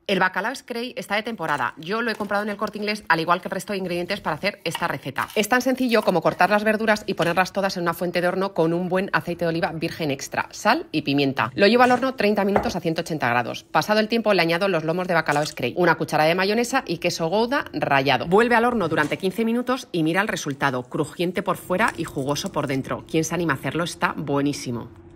El bacalao Scray está de temporada. Yo lo he comprado en el Corte Inglés, al igual que el resto de ingredientes para hacer esta receta. Es tan sencillo como cortar las verduras y ponerlas todas en una fuente de horno con un buen aceite de oliva virgen extra, sal y pimienta. Lo llevo al horno 30 minutos a 180 grados. Pasado el tiempo le añado los lomos de bacalao Scray, una cucharada de mayonesa y queso Gouda rallado. Vuelve al horno durante 15 minutos y mira el resultado, crujiente por fuera y jugoso por dentro. ¿Quién se anima a hacerlo? Está buenísimo.